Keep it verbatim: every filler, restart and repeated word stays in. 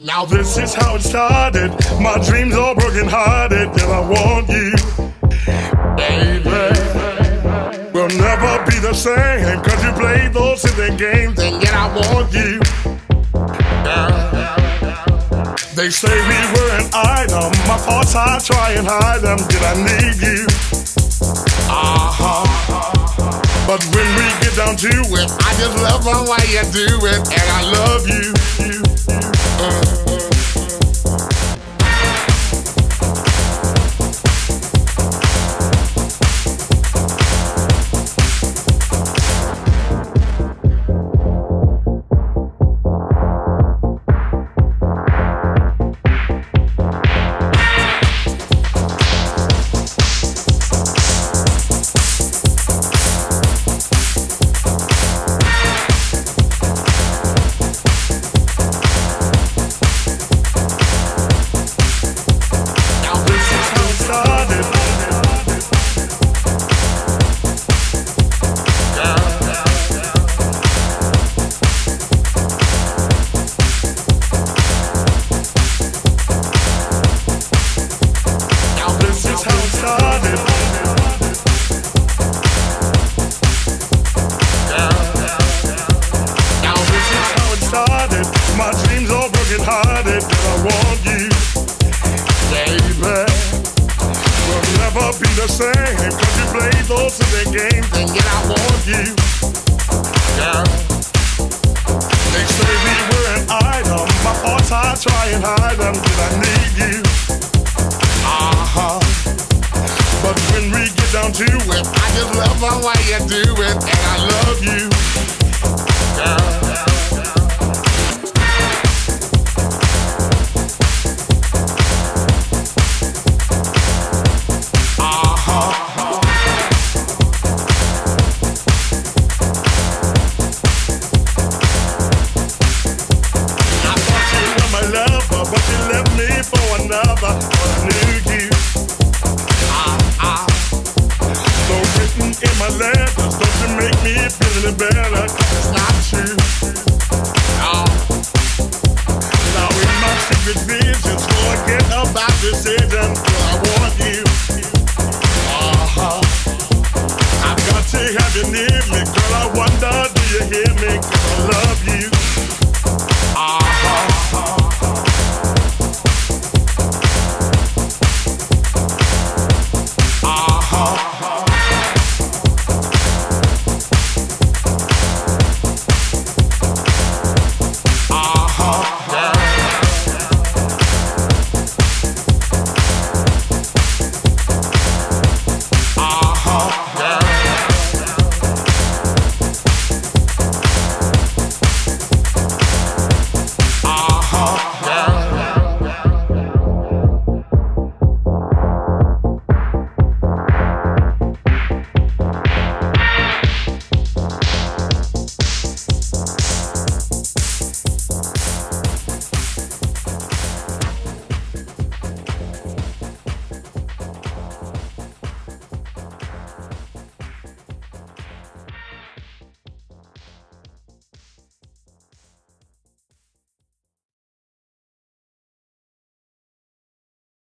Now this is how it started. My dreams all broken hearted. And I want you, baby. We'll never be the same, cause you played those silly games. And yet I want you, yeah. They say we were an item. My thoughts I try and hide them. Did I need you? Uh-huh. But when we get down to it, I just love the way you do it. And I love you, you, you. Uh. My dreams all broken hearted, and I want you, baby. We'll never be the same, cause you played those silly games, and yet I want you, yeah. They say we were an item, my thoughts I try and hide them, cause I need you, uh-huh. But when we get down to it, I just love the way you do it, and I love you, yeah. But you left me for another, but I knew you. Ah, ah. So written in my letters, don't you make me feel any better, cause it's not true. No. Now in my secret visions, forget about decisions, cause I want you. Uh-huh. I've got to have you near me, girl, I wonder, do you hear me, cause I love you. Uh-huh.